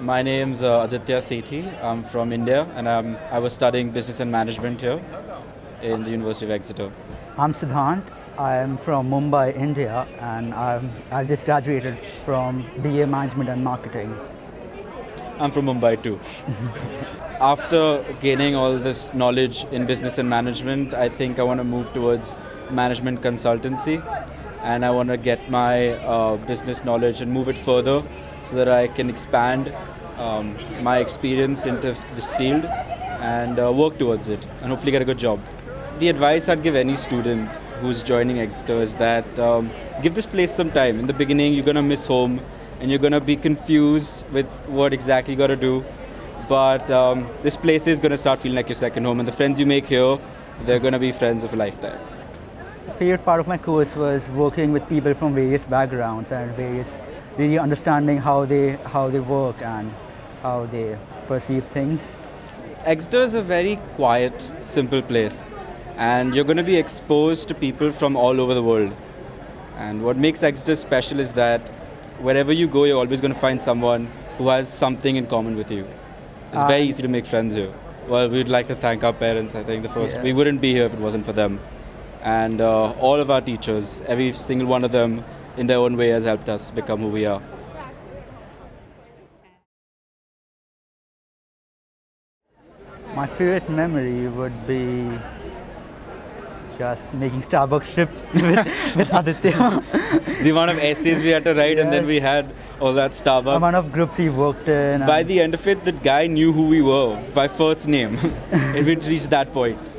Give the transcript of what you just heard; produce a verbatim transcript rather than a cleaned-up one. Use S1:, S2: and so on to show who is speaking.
S1: My name's uh, Aditya Sethi. I'm from India and I'm, I was studying business and management here in the University of Exeter.
S2: I'm Siddhant. I'm from Mumbai, India, and I'm, I just graduated from B A Management and Marketing.
S1: I'm from Mumbai too. After gaining all this knowledge in business and management, I think I want to move towards management consultancy, and I want to get my uh, business knowledge and move it further so that I can expand um, my experience into this field and uh, work towards it and hopefully get a good job. The advice I'd give any student who's joining Exeter is that um, give this place some time. In the beginning, you're going to miss home and you're going to be confused with what exactly you got to do. But um, this place is going to start feeling like your second home, and the friends you make here, they're going to be friends of a lifetime.
S2: The favorite part of my course was working with people from various backgrounds and various, really understanding how they, how they work and how they perceive things.
S1: Exeter is a very quiet, simple place, and you're going to be exposed to people from all over the world. And what makes Exeter special is that wherever you go, you're always going to find someone who has something in common with you. It's uh, very easy to make friends here. Well, we'd like to thank our parents, I think, the first. Yeah. We wouldn't be here if it wasn't for them. And uh, all of our teachers, every single one of them, in their own way, has helped us become who we are.
S2: My favorite memory would be just making Starbucks trips with, with Aditya.
S1: The amount of essays we had to write, yes. And then we had all that Starbucks. The
S2: amount of groups he worked in.
S1: By the end of it, the guy knew who we were by first name. If it reached that point.